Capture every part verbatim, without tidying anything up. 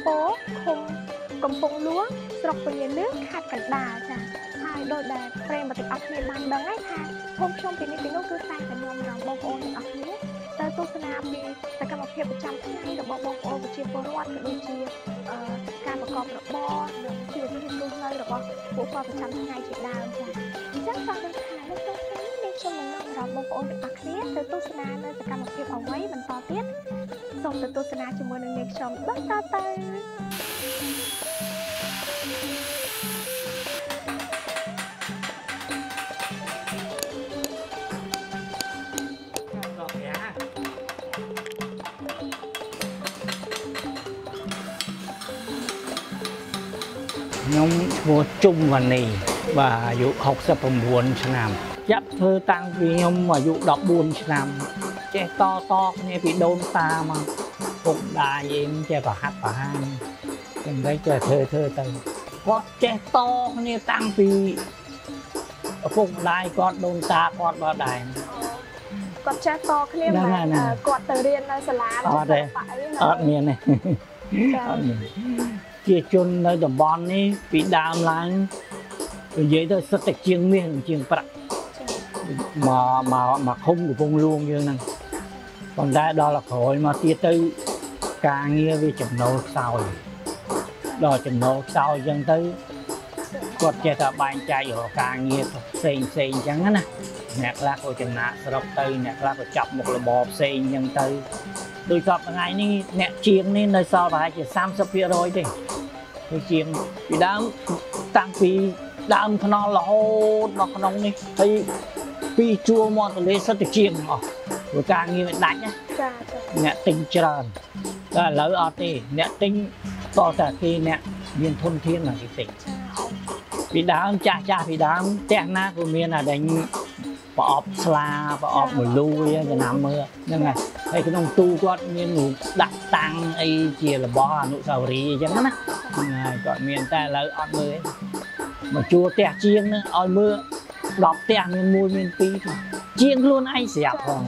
phố không cầm phong lúa sọc vào nhà nước hạt cảnh đà chả hai đôi đà frame và tịch ọc miền bàn đắng ấy tha hôm trong thì những cứ sai phải nhom rằng bông ôn tịch ọc miền tới tu sơn nam đi tại các mặt hiệp một trăm ngày được bông bông ôn và chia phối loạt đôi chia ca và con được bo được chia thêm luôn hơi được bo của qua một trăm ngày chị đào chả chắc sao đây thà nó tốt lắm nên cho mình nhom rằng bông ôn tịch ọc miền tới tu sơn nam nơi tại các mặt hiệp ở quấy mình to tiết xong tới tu sơn nam chỉ muốn được nghe chồng bất ta tay nhóm mua chung và nì và dụ học sắp buồn năm dắt thơ tăng vì nhóm mà dụ đọc buồn năm che to to nghe bị đôn ta mà cũng đà gì che vào hát vào hai chẳng thấy che thơ thơ từ có che to nghe tăng vì cũng đài con đôn ta con vào đài con che to cái mà con từ riêng sờ lá ở đây ở miền này chia chôn nơi đồng bọn này bị đàm lại rồi vậy thôi rất là chiêng miên chiêng bạc mà mà mà không được vùng luôn như này còn đây đó là khỏi mà tia tư ca nghe về chấm nấu sao đó chấm nấu sao dân tới quật che thợ bàn chạy ở ca nghe xèn xèn chẳng nè nhạc lạc của chấm nát sập tư nhạc lạc của chọc một là bò xèn dân tư đôi chọc ngày ní nhạc chiêng ní nơi sau phải chỉ sam sắp phía rồi đi cái chiêng vì đám tăng vì đám nó là hô nó không đi thấy vì chua mòn từ lấy rất là chiêng mà rồi càng như đánh á nhẹ tinh trơn là lỡ ở thì nhẹ tinh to cả khi nhẹ viên thôn thiên là cái tỉnh vì đám cha cha vì đám tẹn na của miền là đánh bỏ ốp sla bỏ ốp một lui cho nằm mưa nhưng mà hay cái nông tu quát miền ngủ đặt tăng ấy chia là bỏ nụ sầu ri chẳng á còn miền ta lỡ ở mưa mà chua tẹt chiêng nữa ở mưa đọc tẹt miền mùi miền pi chiêng luôn anh xẹp rồi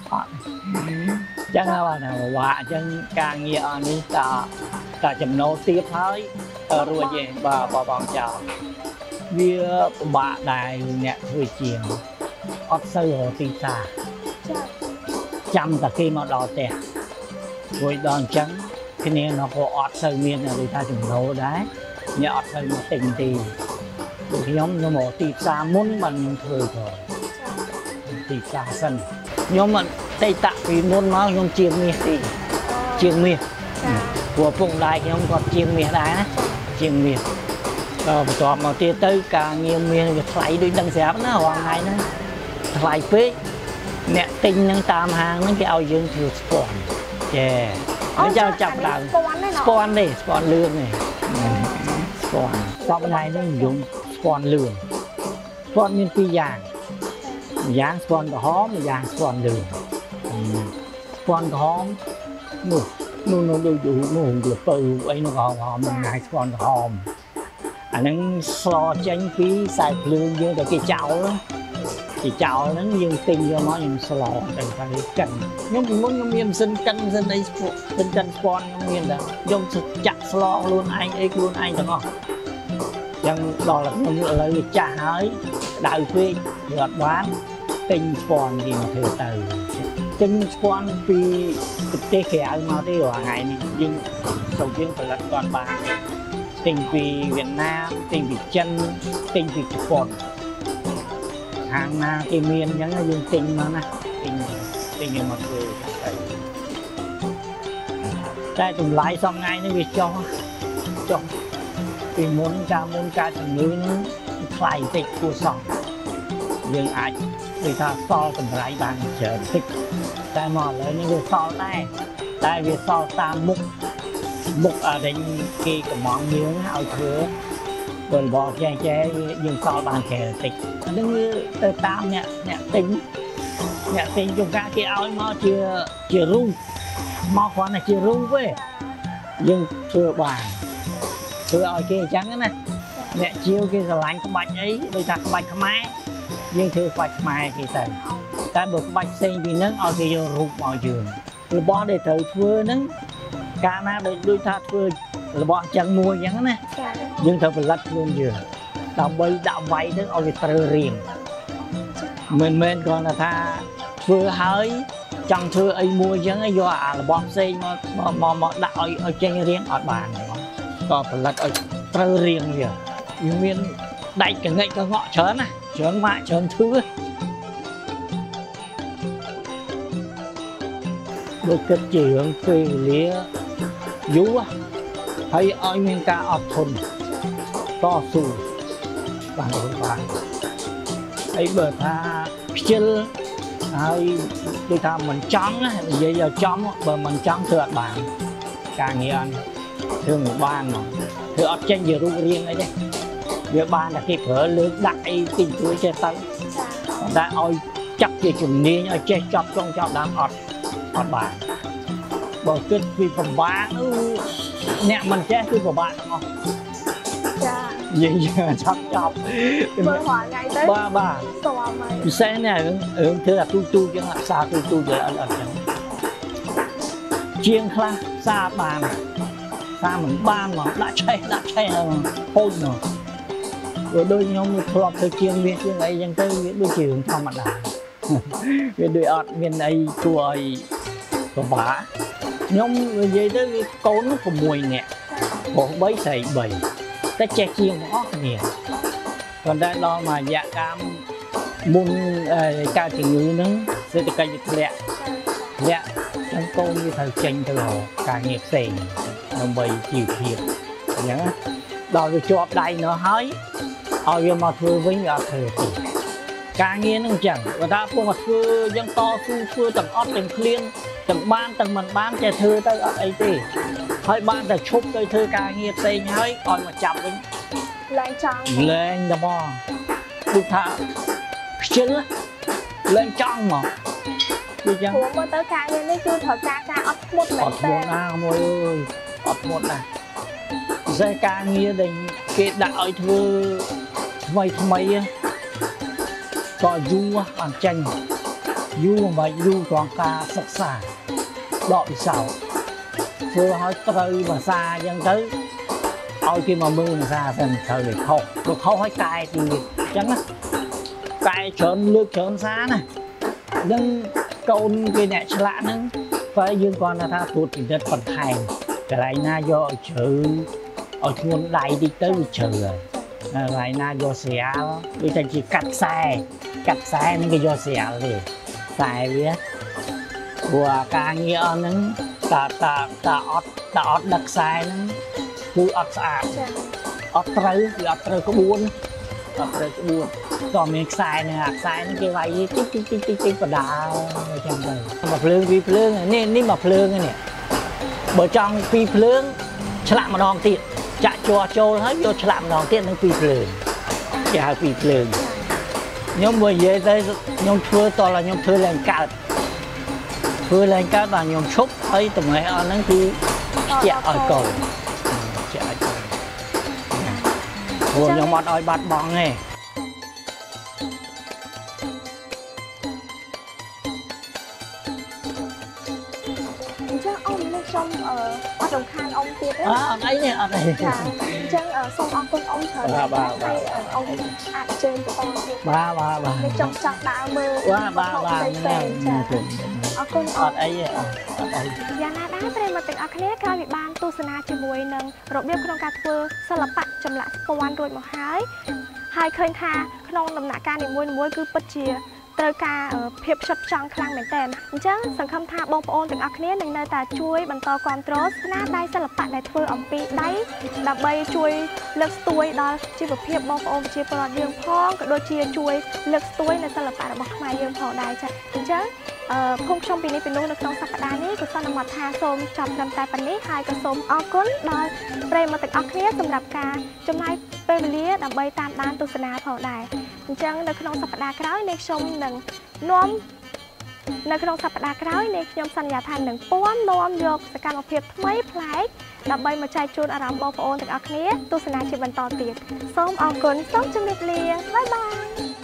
chẳng là nào quả chẳng càng nghĩa ní ta ta chấm nấu tiếp hơi ở rồi về bà bà bọn chào vì bà đài nhẹ hơi chiêng ớt sơ hồ tì xa chăm ta khi mà đỏ tẹt rồi đòn trắng cái này nó có ớt sơ miên là người ta chấm nấu đấy nhẹ ớt sơ mà tình thì thì nhóm nó mổ tì xa muốn bằng thời rồi tì xa sân nhóm mình tây tạ vì muốn nói nhóm chiêng miên thì chiêng miên của vùng đài nhóm còn chiêng miên đài á chiêng miên rồi toàn mà tia tới cả nghiêng miên lại đôi đằng xẹp nó hoàng ngày nó lại phết mẹ tinh nâng tam hàng nâng cái ao dương thừa spawn chè nó cho chọc là spawn đi spawn lương này spawn spawn này nó dùng spawn lương spawn miên phi vàng vàng spawn có hóm vàng spawn lương spawn có hóm nó nó nó đủ đủ nó hùng được từ ấy nó còn hòm mình ngày spawn có hòm anh đang so tranh phí xài lương với cái chảo đó thì chảo nó dương tinh cho nó nhưng sò lò tại phải cần nhưng muốn nhóm miên sinh cân sinh ấy sinh cân spawn nhóm miên là dùng chặt sò luôn anh ấy luôn anh được không chẳng đó là nó lời trả ấy đại phi gọt bán tinh spawn gì mà thừa từ tinh spawn vì thực tế khẽ mà thế ở ngày này nhưng đầu tiên phải là toàn bàn tinh vì Việt Nam tinh vì chân tinh vì Japan hàng na cái miền những cái dương tinh mà nè tinh tinh như mọi người đây tụi lại xong ngay nó việc cho cho vì muốn ca muốn ca thì ngữ nó phải tịch của sòng nhưng ai người ta so tụi lại bằng chờ thích tại mà lấy những người so này tại vì so ta mục mục ở đây cái cái món miếng áo thừa rồi bỏ che che nhưng so bằng kẻ tịch đứng như tờ tam nhẹ nhẹ tính nhẹ tính chúng ta cái áo mà chưa chưa rung mà khoan là chưa rung với nhưng thừa bàn thừa ở kia trắng này nhẹ chiêu kia rồi lạnh cái bạch ấy bây giờ cái bạch máy nhưng thừa bạch mai thì tại cái bực bạch xanh thì nắng ở kia rung vào giường rồi bỏ để thời thưa nắng cả na để đôi ta thưa របស់ចឹងមួយអញ្ចឹងណាយើងត្រូវផលិតខ្លួនយើងដើម្បីដាក់វាយទៅឲ្យវាត្រូវរៀងមិនមែនគ្រាន់តែថាធ្វើហើយចង់ធ្វើអីមួយអញ្ចឹងយកអារបស់ផ្សេងមកមកមកដាក់ឲ្យឲ្យចេញរៀងអត់បានក៏ផលិតឲ្យត្រូវរៀងវាវាមានដាច់កងិចកងក់ច្រើនណាច្រើនម៉ាក់ច្រើនធ្វើដូចគិតជារឿងពេលវេលាយូរហើយឲ្យមានការអត់ធន់តស៊ូបានបានហើយបើថាខ្ជិលហើយដូចថាមិនចង់និយាយឲ្យចំបើមិនចង់ធ្វើអត់បានការងារអត់ធ្វើមិនបានមកធ្វើអត់ចេញជារូបរាងអីទេវាបានតែគេប្រើលើកដាក់អីទីជួយចេះទៅតែឲ្យចាប់ជាជំនាញឲ្យចេះចាប់ចុងចាប់ដើមអត់អត់បានបើគិតពីពិបាកអ្នកមិនចេះគឺពិបាកទាំងអស់ចានិយាយចាប់ចាប់មើលរាល់ថ្ងៃទៅបាទបាទស្គាល់មកពិសេសនេះរឿងរឿងធ្វើអាទូទូចឹងអាសាទូទូទៅអត់អត់ចឹងជាងខ្លះសាបានសាមិនបានមកដាក់ឆេះដាក់ឆេះហូចមកព្រោះដូចខ្ញុំធ្លាប់ធ្វើជាងវាជាងអីចឹងទៅវាដូចជារឿងធម្មតាវាដូចអត់មានអីគួរឲ្យពិបាកខ្ញុំនិយាយទៅវាកូន៦នាក់ប្រុស3ស្រី3តែចេះជាងទាំងអស់គ្នាប៉ុន្តែដល់មួយរយៈកាលមុនកើតជំងឺហ្នឹងសេដ្ឋកិច្ចវាធ្លាក់ធ្លាក់ចឹងកូនវាត្រូវចេញទៅរកការងារផ្សេងដើម្បីជីវភាពអញ្ចឹងដល់វាជាប់ដៃនោះហើយឲ្យវាមកធ្វើវិញវាអត់ធ្វើទេការងារហ្នឹងអញ្ចឹងបើថាពុំមកធ្វើអញ្ចឹងតស៊ូធ្វើទាំងអត់ទាំងឃ្លៀងទាំងបានទាំងមិនបានចេះធ្វើទៅអត់អីទេហើយបានតែឈប់ទៅធ្វើការងារផ្សេងហើយឲ្យមកចាប់វិញលែងចង់លែងតែមកគឺថាខ្ជិលលែងចង់មកគឺចឹងព្រោះមើលទៅការងារនេះគឺត្រូវការការអត់ធ្មត់មែនតើអត់ធ្មត់ណាមួយអើយអត់ធ្មត់ណាពិសេសការងារដែលគេដាក់ឲ្យធ្វើថ្មីថ្មីក៏យូរបានចាញ់យូរមិនយូរត្រង់ការសិក្សាដកពិសោធន៍ធ្វើឲ្យត្រូវភាសាអញ្ចឹងទៅឲ្យគេមកមើលភាសាសិនត្រូវវាខុសព្រោះខុសឲ្យកែទីអញ្ចឹងណាកែច្រើនលើកច្រើនសារណានឹងកូនគេអ្នកឆ្លាក់ហ្នឹងតែយើងគ្រាន់តែថាត្រួតពិនិត្យបន្ថែមកន្លែងណាយកឲ្យជ្រៅឲ្យធ្ងន់ដៃតិចទៅវាជ្រៅហើយកន្លែងណាយកស្រាលដូចតែជាកាត់ខ្សែកាត់ខ្សែហ្នឹងគេយកស្រាលទេខ្សែវាព្រោះការងារអស់ហ្នឹងតាតាតាអត់តាអត់ដឹកខ្សែហ្នឹងគឺអត់ស្អាតអត់ត្រូវគឺអត់ត្រូវក្បួនអត់ត្រូវក្បួនក៏មានខ្សែហ្នឹងអាខ្សែហ្នឹងគេវាយតិចតិចតិចតិចតិចបដាអញ្ចឹងទៅមកភ្លើងពីរភ្លើងនេះនេះមកភ្លើងនេះបើចង់ពីរភ្លើងឆ្លាក់ម្ដងទៀតចាក់ជ័រចូលហើយយកឆ្លាក់ម្ដងទៀតនឹងពីរភ្លើងគេហៅពីរភ្លើងខ្ញុំបើនិយាយទៅខ្ញុំធ្វើតោះខ្ញុំធ្វើឡើងកើតធ្វើឡើងកើតដល់ខ្ញុំឈប់ហើយតម្រេះអស់ហ្នឹងគឺជាក់ឲ្យកូនជាក់ឲ្យកូនព្រោះខ្ញុំអត់ឲ្យបាត់បង់ទេខ្ញុំអត់រំខានអង្គទៀតទេអត់អីទេអត់អីចាអញ្ចឹងសូមអរគុណអង្គច្រើនបាទបាទអង្គអាចជើញបន្តទៀតបាទបាទបាទខ្ញុំចង់ដើរមើលបាទបាទបាទចាអរគុណអត់អីទេអត់អីយ៉ាងណាដែរប្រិយមិត្តទាំងអស់គ្នាក្រោយពីបានទស្សនាជាមួយនឹងរបៀបក្នុងការធ្វើសិល្បៈចម្លាក់ស្ពាន់រួចមកហើយហើយឃើញថាក្នុងដំណាក់កាលនីមួយៗគឺពិតជាត្រូវការភាពផ្ចិតផ្ចង់ខ្លាំងមែនទែនអញ្ចឹងសង្ឃឹមថាបងប្អូនទាំងអស់គ្នានឹងនៅតែជួយបន្តគាំទ្រស្នាដៃសិល្បៈដែលធ្វើអំពីដៃដើម្បីជួយលើកស្ទួយដល់ជីវភាពបងប្អូនប្រជាពលរដ្ឋយើងផងក៏ដូចជាជួយលើកស្ទួយនៅសិល្បៈរបស់ខ្មែរយើងផងដែរចា៎អញ្ចឹងអឺភូមិខ្ញុំពីនេះពីនោះនៅក្នុងសប្តាហ៍នេះក៏សូមអនុមោទនាសូមចាប់ត្រឹមតែប៉ុណ្នេះហើយក៏សូមអរគុណដល់ប្រិយមិត្តទាំងអស់គ្នាសម្រាប់ការចំណាយពេលវេលាដើម្បីតាមដានទស្សនាផងដែរអញ្ចឹងនៅក្នុងសប្តាហ៍ក្រោយនេះខ្ញុំនឹងនាំនៅក្នុងសប្តាហ៍ក្រោយនេះខ្ញុំសន្យាថានឹងពំនាំយកសកម្មភាពថ្មីប្លែកដើម្បីមកចែកជូនអារម្មណ៍បងប្អូនទាំងអស់គ្នាទស្សនាជាបន្តទៀតសូមអរគុណសូមជម្រាបលាបាយបាយ